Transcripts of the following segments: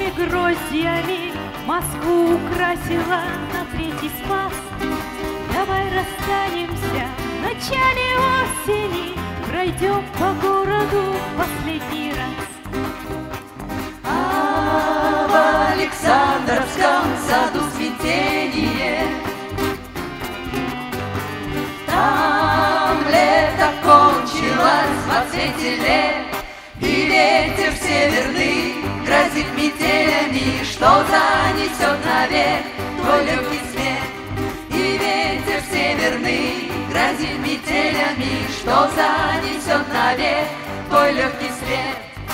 Белыми гроздьями Москву украсила на Третий Спас. Давай расстанемся в начале осени, пройдем по городу последний раз. А в Александровском саду цветение, там лето кончилось в отцвете лет, и ветер северный грозит метелями, что занесет наверх твой легкий свет. И ветер северный грозит метелями, что занесет наверх твой легкий свет.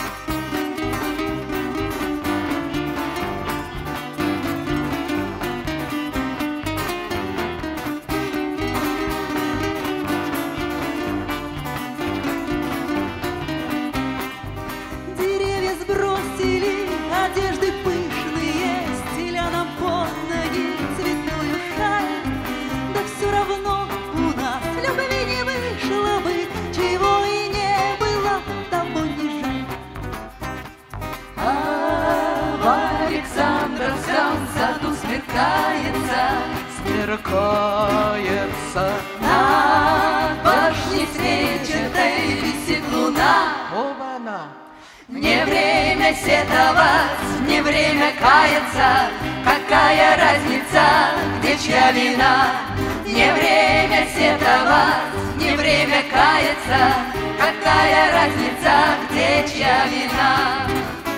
Сбросили одежды пышные, стеля нам под ноги цветную шаль. Да все равно у нас любви не вышло бы, чего и не было, того не жаль. А в Александровском саду сверкается, сверкается. на башне свечатой висит луна. Оба-на! Не время сетовать, не время каяться, какая разница, где чья вина. Не время сетовать, не время каяться, какая разница, где чья вина.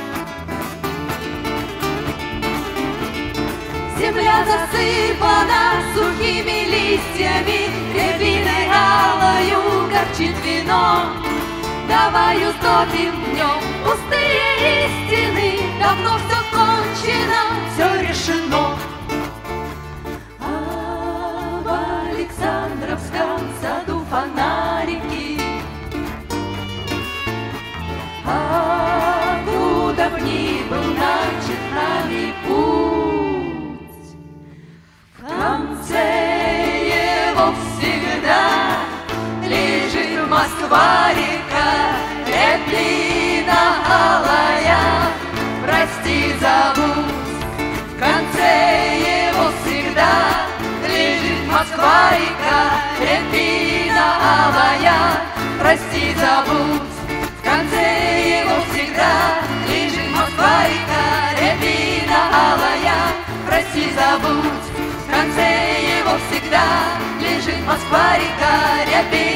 Земля засыпана сухими листьями, рябиной алою горчит вино. Давай утопим в нем пустые истины, давно все кончено, все решено. А в Александровском саду фонарики, а куда б ни был начат нами путь, в конце его всегда лежит Москва-река, Рябина алая, прости, забудь. В конце его всегда лежит Москва-река, Рябина алая, прости, забудь. В конце его всегда лежит Москва-река, Рябина алая, прости, забудь. В конце его всегда лежит Москва-река, Рябина.